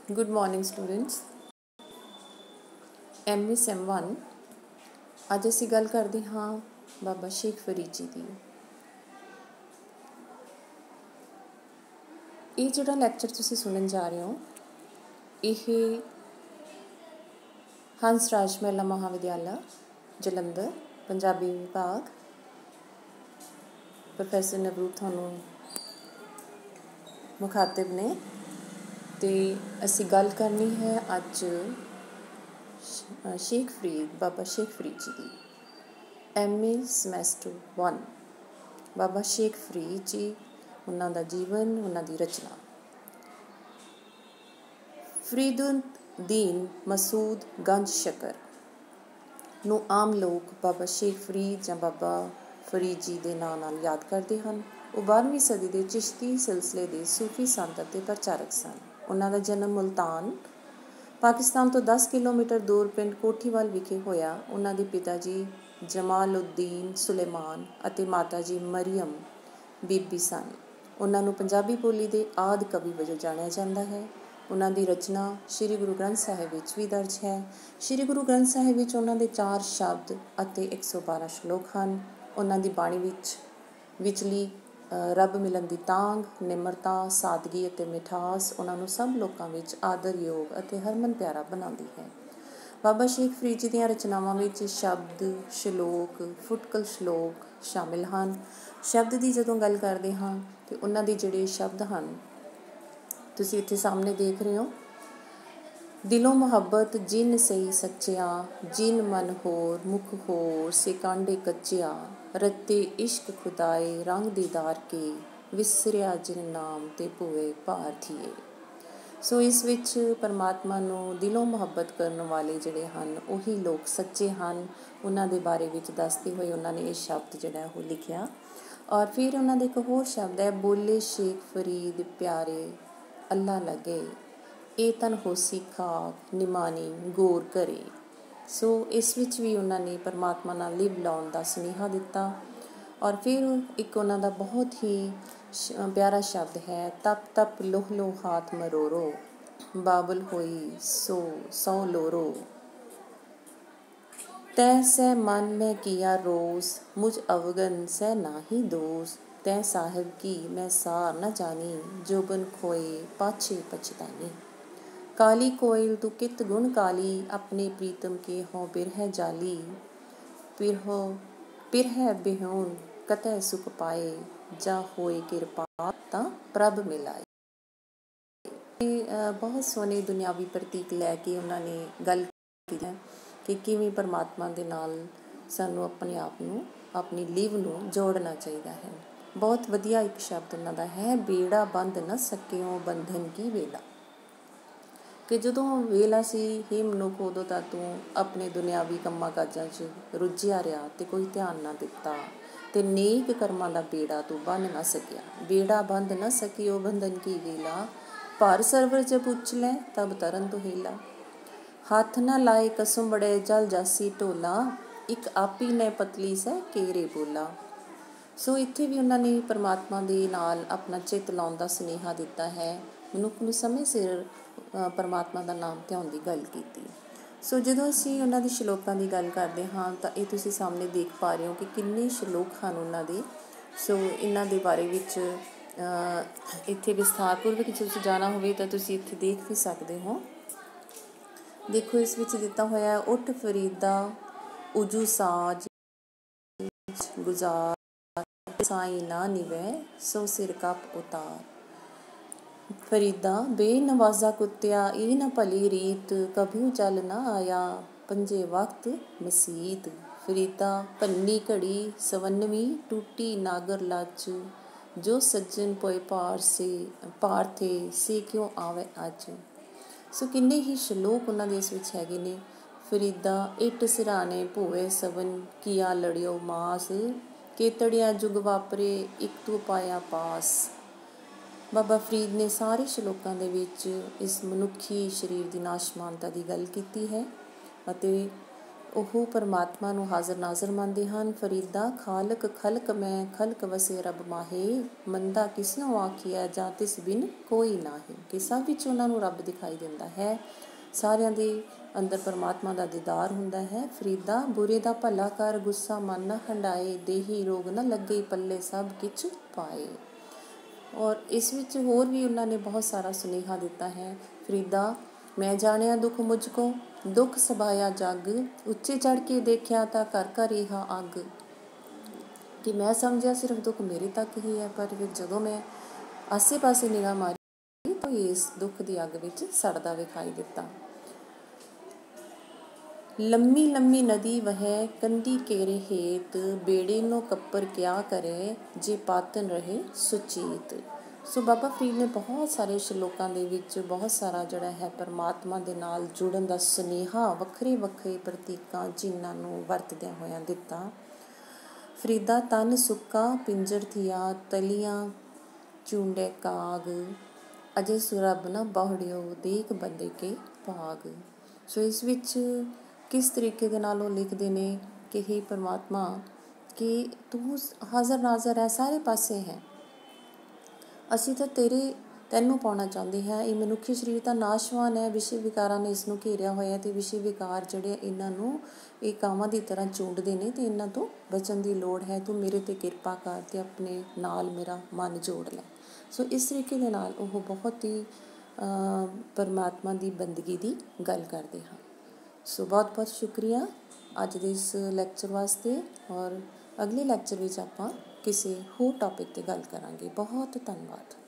Good morning students. MA Sem 1 ਅੱਜ ਅਸੀਂ ਗੱਲ ਕਰਦੇ ਹਾਂ ਬਾਬਾ ਸ਼ੇਖ ਫਰੀਦ ਜੀ ਦੀ। ਇਹ ਜਿਹੜਾ ਲੈਕਚਰ ਤੁਸੀਂ ਸੁਣਨ ਜਾ ਰਹੇ ਹੋ ਇਹ ਹੰਸ ਰਾਜ ਮਹਿਲਾ ਮਹਾਵਿਦਿਆਲਾ ਜਲੰਧਰ ਪੰਜਾਬੀ ਵਿਭਾਗ ਪ੍ਰੋਫੈਸਰ ਨਵਰੂਪ ਤੁਹਾਨੂੰ ਮੁਖਾਤਿਬ ਨੇ ਤੇ ਅਸੀਂ ਗੱਲ ਕਰਨੀ ਹੈ ਅੱਜ ਸ਼ੇਖ ਫਰੀਦ ਬਾਬਾ ਸ਼ੇਖ ਫਰੀਦ ਜੀ ਦੀ। MA ਸਮੈਸਟਰ 1 ਬਾਬਾ ਸ਼ੇਖ ਫਰੀਦ ਜੀ, ਉਹਨਾਂ ਦਾ ਜੀਵਨ, ਉਹਨਾਂ ਦੀ ਰਚਨਾ। ਫਰੀਦੁੱਦੀਨ ਮਸੂਦ ਗੰਜ ਸ਼ਕਰ ਨੂੰ ਆਮ ਲੋਕ ਬਾਬਾ ਸ਼ੇਖ ਫਰੀਦ ਜਾਂ ਬਾਬਾ ਫਰੀਦ ਜੀ ਦੇ ਨਾਂ ਨਾਲ ਯਾਦ ਕਰਦੇ ਹਨ। ਉਹ 12ਵੀਂ ਸਦੀ ਦੇ ਚਿਸ਼ਤੀ ਸਿਲਸਿਲੇ ਦੇ ਸੂਫੀ ਸੰਤ ਅਤੇ ਪ੍ਰਚਾਰਕ ਸਨ। ਉਹਨਾਂ ਦਾ ਜਨਮ ਮੁਲਤਾਨ ਪਾਕਿਸਤਾਨ ਤੋਂ 10 ਕਿਲੋਮੀਟਰ ਦੂਰ ਪਿੰਡ ਕੋਠੀਵਾਲ ਵਿਖੇ ਹੋਇਆ। ਉਹਨਾਂ ਦੇ ਪਿਤਾ ਜੀ ਜਮਾਲਉੱਦੀਨ ਸੁਲੇਮਾਨ ਅਤੇ ਮਾਤਾ ਜੀ ਮਰੀਅਮ ਬੀਬੀ ਸਨ। ਉਹਨਾਂ ਨੂੰ ਪੰਜਾਬੀ ਬੋਲੀ ਦੇ ਆਦਿ ਕਵੀ ਵਜੋਂ ਜਾਣਿਆ ਜਾਂਦਾ ਹੈ। ਉਹਨਾਂ ਦੀ ਰਚਨਾ ਸ਼੍ਰੀ ਗੁਰੂ ਗ੍ਰੰਥ ਸਾਹਿਬ ਵਿੱਚ ਵੀ ਦਰਜ ਹੈ। ਸ਼੍ਰੀ ਗੁਰੂ ਗ੍ਰੰਥ ਸਾਹਿਬ ਵਿੱਚ ਉਹਨਾਂ ਦੇ 4 ਸ਼ਬਦ ਅਤੇ 112 ਸ਼ਲੋਕ ਹਨ। ਉਹਨਾਂ ਦੀ ਬਾਣੀ ਵਿਚਲੀ ਰੱਬ ਮਿਲਣ ਦੀ ਤਾਂਘ, ਨਿਮਰਤਾ, ਸਾਦਗੀ ਅਤੇ ਮਿਠਾਸ ਉਹਨਾਂ ਨੂੰ ਸਭ ਲੋਕਾਂ ਵਿੱਚ ਆਦਰਯੋਗ ਅਤੇ ਹਰਮਨ ਪਿਆਰਾ ਬਣਾਉਂਦੀ ਹੈ। ਬਾਬਾ ਸ਼ੇਖ ਫਰੀਦ ਜੀ ਦੀਆਂ ਰਚਨਾਵਾਂ ਵਿੱਚ ਸ਼ਬਦ, ਸ਼ਲੋਕ, ਫੁਟਕਲ ਸ਼ਲੋਕ ਸ਼ਾਮਿਲ ਹਨ। ਸ਼ਬਦ ਦੀ ਜਦੋਂ ਗੱਲ ਕਰਦੇ ਹਾਂ ਤਾਂ ਉਹਨਾਂ ਦੇ ਜਿਹੜੇ ਸ਼ਬਦ ਹਨ ਤੁਸੀਂ ਇੱਥੇ ਸਾਹਮਣੇ ਦੇਖ ਰਹੇ ਹੋ। ਦਿਲੋਂ ਮੁਹੱਬਤ ਜਿਨ ਸਹੀ ਸੱਚਿਆ, ਜਿਨ ਮਨ ਹੋਰ ਮੁਖ ਹੋਰ ਸੇ ਕਾਂਡੇ ਕੱਚਿਆ, ਰੱਤੇ ਇਸ਼ਕ ਖੁਦਾਏ ਰੰਗ ਦੀਦਾਰ ਕੇ, ਵਿਸਰਿਆ ਜਿਨ ਨਾਮ ਤੇ ਭੂਏ ਭਾਰ ਥੀਏ। ਸੋ ਇਸ ਵਿੱਚ ਪਰਮਾਤਮਾ ਨੂੰ ਦਿਲੋਂ ਮੁਹੱਬਤ ਕਰਨ ਵਾਲੇ ਜਿਹੜੇ ਹਨ ਉਹੀ ਲੋਕ ਸੱਚੇ ਹਨ। ਉਹਨਾਂ ਦੇ ਬਾਰੇ ਵਿੱਚ ਦੱਸਦੇ ਹੋਏ ਉਹਨਾਂ ਨੇ ਇਹ ਸ਼ਬਦ ਜਿਹੜਾ ਉਹ ਲਿਖਿਆ। ਔਰ ਫਿਰ ਉਹਨਾਂ ਦਾ ਇੱਕ ਹੋਰ ਸ਼ਬਦ ਹੈ, ਬੋਲੇ ਸ਼ੇਖ ਫਰੀਦ ਪਿਆਰੇ ਅੱਲਾ ਲਗੇ, ਇਹ ਤਨ ਹੋਸੀ ਖਾਕ ਨਿਮਾਣੀ ਗੌਰ ਕਰੇ। ਸੋ ਇਸ ਵਿੱਚ ਵੀ ਉਹਨਾਂ ਨੇ ਪਰਮਾਤਮਾ ਨਾਲ ਲਿਵ ਲਾਉਣ ਦਾ ਸੁਨੇਹਾ ਦਿੱਤਾ। ਔਰ ਫਿਰ ਇੱਕ ਉਹਨਾਂ ਦਾ ਬਹੁਤ ਹੀ ਪਿਆਰਾ ਸ਼ਬਦ ਹੈ, ਤਪ ਤਪ ਲੋਹ ਲੋ ਹਾਥ ਮਰੋਰੋ, ਬਾਬਲ ਹੋਈ ਸੌ ਲੋਰੋ, ਤੈ ਸੈ ਮਨ ਮੈਂ ਕੀਆ ਰੋਸ, ਮੁਝ ਅਵਗਨ ਸੈ ਨਾਹੀ ਦੋਸ, ਤੈ ਸਾਹਿਬ ਕੀ ਮੈਂ ਸਾਰ ਨਾ ਜਾਣੀ, ਜੋਬਨ ਖੋਏ ਪਾਛੇ ਪਛਤਾਨੀ। ਕਾਲੀ ਕੋਇਲ ਤੂੰ ਕਿਤ ਗੁਣ ਕਾਲੀ, ਆਪਣੇ ਪ੍ਰੀਤਮ ਕੇ ਹੋਂ ਬਿਰਹਿ ਜਾਲੀ, ਪਿਰਹਿ ਬਿਹੂਨ ਕਤੈ ਸੁਖ ਪਾਏ, ਜਾ ਹੋਏ ਕਿਰਪਾ ਤਾਂ ਪ੍ਰਭ ਮਿਲਾਏ। ਬਹੁਤ ਸੋਹਣੇ ਦੁਨਿਆਵੀ ਪ੍ਰਤੀਕ ਲੈ ਕੇ ਉਹਨਾਂ ਨੇ ਗੱਲ ਕੀਤੀ ਹੈ ਕਿ ਕਿਵੇਂ ਪਰਮਾਤਮਾ ਦੇ ਨਾਲ ਸਾਨੂੰ ਆਪਣੇ ਆਪ ਨੂੰ, ਆਪਣੀ ਲਿਵ ਨੂੰ ਜੋੜਨਾ ਚਾਹੀਦਾ ਹੈ। ਬਹੁਤ ਵਧੀਆ ਇੱਕ ਸ਼ਬਦ ਉਹਨਾਂ ਦਾ ਹੈ, ਬੇੜਾ ਬੰਦ ਨਾ ਸਕਿਓ ਬੰਧਨ ਕੀ ਵੇਲਾ। ਕਿ ਜਦੋਂ ਵੇਲਾ ਸੀ ਹੇ ਮਨੁੱਖ, ਉਦੋਂ ਤਾਂ ਤੂੰ ਆਪਣੇ ਦੁਨਿਆਵੀ ਕੰਮਾਂ ਕਾਜਾਂ 'ਚ ਰੁੱਝਿਆ ਰਿਹਾ ਅਤੇ ਕੋਈ ਧਿਆਨ ਨਾ ਦਿੱਤਾ ਅਤੇ ਨੇਕ ਕਰਮਾਂ ਦਾ ਬੇੜਾ ਤੂੰ ਬੰਨ੍ਹ ਨਾ ਸਕਿਆ। ਬੇੜਾ ਬੰਦ ਨਾ ਸਕਿਓ ਬੰਧਨ ਕੀ ਵੇਲਾ, ਭਰ ਸਰਵਰ ਜਬ ਉਛਲੈ ਤਬ ਤਰਨ ਤੋਂ ਹੀਲਾ, ਹੱਥ ਨਾ ਲਾਏ ਕਸਮ ਬੜੇ ਜਲ ਜਾਸੀ ਢੋਲਾ, ਇੱਕ ਆਪੀ ਨੇ ਪਤਲੀ ਸੈ ਕੇਰੇ ਬੋਲਾ। ਸੋ ਇੱਥੇ ਵੀ ਉਹਨਾਂ ਨੇ ਪਰਮਾਤਮਾ ਦੇ ਨਾਲ ਆਪਣਾ ਚਿੱਤ ਲਾਉਣ ਦਾ ਸੁਨੇਹਾ ਦਿੱਤਾ ਹੈ। ਮਨੁੱਖ ਨੂੰ ਸਮੇਂ ਸਿਰ ਪਰਮਾਤਮਾ ਦਾ ਨਾਮ ਧਿਆਉਣ ਦੀ ਗੱਲ ਕੀਤੀ। ਸੋ ਜਦੋਂ ਅਸੀਂ ਉਹਨਾਂ ਦੇ ਸ਼ਲੋਕਾਂ ਦੀ ਗੱਲ ਕਰਦੇ ਹਾਂ ਤਾਂ ਇਹ ਤੁਸੀਂ ਸਾਹਮਣੇ ਦੇਖ ਪਾ ਰਹੇ ਹੋ ਕਿ ਕਿੰਨੇ ਸ਼ਲੋਕ ਹਨ ਉਹਨਾਂ ਦੇ। ਸੋ ਇਹਨਾਂ ਦੇ ਬਾਰੇ ਵਿੱਚ ਇੱਥੇ ਵਿਸਥਾਰਪੂਰਵਕ ਤੁਸੀਂ ਜਾਣਾ ਹੋਵੇ ਤਾਂ ਤੁਸੀਂ ਇੱਥੇ ਦੇਖ ਵੀ ਸਕਦੇ ਹੋ। ਦੇਖੋ ਇਸ ਵਿੱਚ ਦਿੱਤਾ ਹੋਇਆ, ਉੱਠ ਫਰੀਦਾ ਉਜੂ ਸਾਜ ਗੁਜ਼ਾਰ, ਸਾਈ ਨਾ ਨਿਵੈ ਸੋ ਸਿਰ ਕਪ ਉਤਾਰ। ਫਰੀਦਾ ਬੇਨਵਾਜ਼ਾ ਕੁੱਤਿਆ ਇਹ ਨਾ ਭਲੀ ਰੀਤ, ਕਭਿਉ ਚਲ ਨਾ ਆਇਆ ਪੰਜੇ ਵਕਤ ਮਸੀਤ। ਫਰੀਦਾ ਭੰਨੀ ਘੜੀ ਸਵੰਨਵੀਂ, ਟੂਟੀ ਨਾਗਰ ਲੱਜ, ਜੋ ਸੱਜਣ ਪੋਏ ਭਾਰ ਥੇ ਸੇ ਕਿਉਂ ਆਵੇ ਅੱਜ। ਸੋ ਕਿੰਨੇ ਹੀ ਸ਼ਲੋਕ ਉਹਨਾਂ ਦੇ ਇਸ ਵਿੱਚ ਹੈਗੇ ਨੇ। ਫਰੀਦਾ ਇੱਟ ਸਿਰਾਣੇ ਭੋਏ ਸਵਨ, ਕੀਆ ਲੜਿਓ ਮਾਸ, ਕੇਤੜਿਆ ਜੁਗ ਵਾਪਰੇ ਇੱਕ ਤੂੰ ਪਾਇਆ ਪਾਸ। ਬਾਬਾ ਫਰੀਦ ਨੇ ਸਾਰੇ ਸ਼ਲੋਕਾਂ ਦੇ ਵਿੱਚ ਇਸ ਮਨੁੱਖੀ ਸਰੀਰ ਦੀ ਨਾਸ਼ਮਾਨਤਾ ਦੀ ਗੱਲ ਕੀਤੀ ਹੈ ਅਤੇ ਉਹ ਪਰਮਾਤਮਾ ਨੂੰ ਹਾਜ਼ਰ ਨਾਜ਼ਰ ਮੰਨਦੇ ਹਨ। ਫਰੀਦਾ ਖਾਲਕ ਖਲਕ ਮੈਂ ਖਲਕ ਵਸੇ ਰੱਬ ਮਾਹੇ, ਮੰਦਾ ਕਿਸਨੂੰ ਆਖੀਐ ਜਾਂ ਤਿਸ ਬਿਨ ਕੋਈ ਨਾਹੀ। ਕਿ ਸਭ ਵਿੱਚ ਉਹਨਾਂ ਨੂੰ ਰੱਬ ਦਿਖਾਈ ਦਿੰਦਾ ਹੈ, ਸਾਰਿਆਂ ਦੇ ਅੰਦਰ ਪਰਮਾਤਮਾ ਦਾ ਦੀਦਾਰ ਹੁੰਦਾ ਹੈ। ਫਰੀਦਾ ਬੁਰੇ ਦਾ ਭਲਾ ਕਰ, ਗੁੱਸਾ ਮਨ ਨਾ ਹੰਡਾਏ, ਦੇਹੀ ਰੋਗ ਨਾ ਲੱਗੇ, ਪੱਲੇ ਸਭ ਕਿਛ ਪਾਏ। ਔਰ ਇਸ ਵਿੱਚ ਹੋਰ ਵੀ ਉਹਨਾਂ ਨੇ ਬਹੁਤ ਸਾਰਾ ਸੁਨੇਹਾ ਦਿੱਤਾ ਹੈ। ਫਰੀਦਾ ਮੈਂ ਜਾਣਿਆ ਦੁੱਖ ਮੁਝ ਕੋ, ਦੁੱਖ ਸਭਾਇਆ ਜੱਗ, ਉੱਚੇ ਚੜ੍ਹ ਕੇ ਦੇਖਿਆ ਤਾਂ ਘਰ ਘਰ ਰਿਹਾ ਅੱਗ। ਕਿ ਮੈਂ ਸਮਝਿਆ ਸਿਰਫ ਦੁੱਖ ਮੇਰੇ ਤੱਕ ਹੀ ਹੈ, ਪਰ ਫਿਰ ਜਦੋਂ ਮੈਂ ਆਸੇ ਪਾਸੇ ਨਿਗਾਹ ਮਾਰੀ ਤਾਂ ਇਸ ਦੁੱਖ ਦੀ ਅੱਗ ਵਿੱਚ ਸੜਦਾ ਵਿਖਾਈ ਦਿੱਤਾ। ਲੰਮੀ ਲੰਮੀ ਨਦੀ ਵਹੈ ਕੰਢੀ ਕੇਰੇ ਹੇਤ, ਬੇੜੇ ਨੂੰ ਕੱਪਰ ਕਿਆ ਕਰੇ, ਜੇ ਪਾਤਨ ਰਹੇ ਸੁਚੇਤ। ਸੋ ਬਾਬਾ ਫਰੀਦ ਨੇ ਬਹੁਤ ਸਾਰੇ ਸ਼ਲੋਕਾਂ ਦੇ ਵਿੱਚ ਬਹੁਤ ਸਾਰਾ ਜਿਹੜਾ ਹੈ ਪਰਮਾਤਮਾ ਦੇ ਨਾਲ ਜੁੜਨ ਦਾ ਸੁਨੇਹਾ ਵੱਖਰੇ ਵੱਖਰੇ ਪ੍ਰਤੀਕਾਂ ਚਿੰਨ੍ਹਾਂ ਨੂੰ ਵਰਤਦਿਆਂ ਹੋਇਆਂ ਦਿੱਤਾ। ਫਰੀਦਾ ਤਨ ਸੁੱਕਾ ਪਿੰਜਰ ਥੀਆ, ਤਲੀਆਂ ਚੂੰਡੇ ਕਾਗ, ਅਜੇ ਸੁਰਬ ਨਾ ਬਹੁੜਿਓ, ਦੇਖ ਬੰਦੇ ਕੇ ਭਾਗ। ਸੋ ਇਸ ਵਿੱਚ ਕਿਸ ਤਰੀਕੇ ਦੇ ਨਾਲ ਉਹ ਲਿਖਦੇ ਨੇ ਕਿ ਹੇ ਪਰਮਾਤਮਾ, ਕਿ ਤੂੰ ਹਾਜ਼ਰ ਨਾਜ਼ਰ ਹੈ, ਸਾਰੇ ਪਾਸੇ ਹੈ, ਅਸੀਂ ਤਾਂ ਤੈਨੂੰ ਪਾਉਣਾ ਚਾਹੁੰਦੇ ਹਾਂ। ਇਹ ਮਨੁੱਖੀ ਸਰੀਰ ਤਾਂ ਨਾਸ਼ਵਾਨ ਹੈ, ਵਿਸ਼ੇ ਵਿਕਾਰਾਂ ਨੇ ਇਸ ਨੂੰ ਘੇਰਿਆ ਹੋਇਆ, ਅਤੇ ਵਿਸ਼ੇ ਵਿਕਾਰ ਜਿਹੜੇ ਇਹਨਾਂ ਨੂੰ ਇਹ ਕਾਵਾਂ ਦੀ ਤਰ੍ਹਾਂ ਚੂੰਡਦੇ ਨੇ, ਅਤੇ ਇਹਨਾਂ ਤੋਂ ਬਚਣ ਦੀ ਲੋੜ ਹੈ। ਤੂੰ ਮੇਰੇ 'ਤੇ ਕਿਰਪਾ ਕਰ ਅਤੇ ਆਪਣੇ ਨਾਲ ਮੇਰਾ ਮਨ ਜੋੜ ਲੈ। ਸੋ ਇਸ ਤਰੀਕੇ ਦੇ ਨਾਲ ਉਹ ਬਹੁਤ ਹੀ ਪਰਮਾਤਮਾ ਦੀ ਬੰਦਗੀ ਦੀ ਗੱਲ ਕਰਦੇ ਹਨ। ਸੋ ਬਹੁਤ ਬਹੁਤ ਸ਼ੁਕਰੀਆ ਅੱਜ ਦੇ ਇਸ ਲੈਕਚਰ ਵਾਸਤੇ, ਔਰ ਅਗਲੇ ਲੈਕਚਰ ਵਿੱਚ ਆਪਾਂ ਕਿਸੇ ਹੋਰ ਟੌਪਿਕ 'ਤੇ ਗੱਲ ਕਰਾਂਗੇ। ਬਹੁਤ ਧੰਨਵਾਦ।